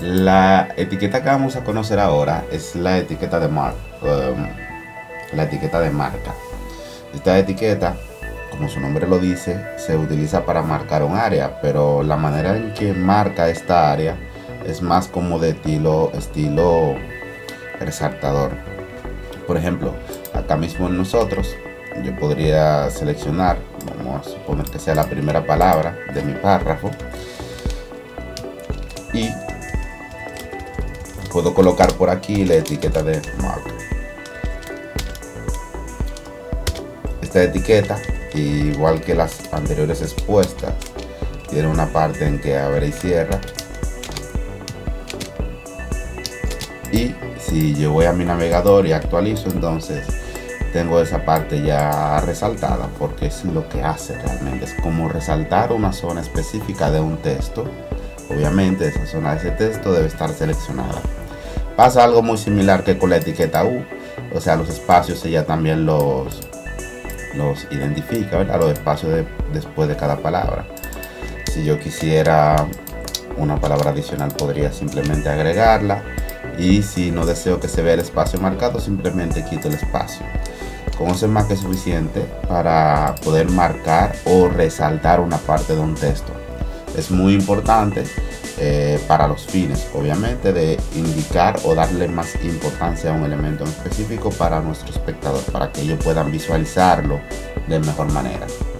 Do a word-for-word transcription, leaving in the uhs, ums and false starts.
La etiqueta que vamos a conocer ahora es la etiqueta de mar, um, la etiqueta de marca. Esta etiqueta, como su nombre lo dice, se utiliza para marcar un área, pero la manera en que marca esta área es más como de estilo, estilo resaltador. Por ejemplo, acá mismo en nosotros, yo podría seleccionar, vamos a suponer que sea la primera palabra de mi párrafo, y puedo colocar por aquí la etiqueta de mark. Esta etiqueta, igual que las anteriores expuestas, tiene una parte en que abre y cierra, y si yo voy a mi navegador y actualizo, entonces tengo esa parte ya resaltada, porque es lo que hace realmente, es como resaltar una zona específica de un texto. Obviamente esa zona de ese texto debe estar seleccionada. Pasa algo muy similar que con la etiqueta U, o sea, los espacios ella también los los identifica, ¿verdad? Los espacios de, después de cada palabra. Si yo quisiera una palabra adicional, podría simplemente agregarla, y si no deseo que se vea el espacio marcado, simplemente quito el espacio. Con eso es más que suficiente para poder marcar o resaltar una parte de un texto. Es muy importante eh, para los fines, obviamente, de indicar o darle más importancia a un elemento en específico para nuestro espectador, para que ellos puedan visualizarlo de mejor manera.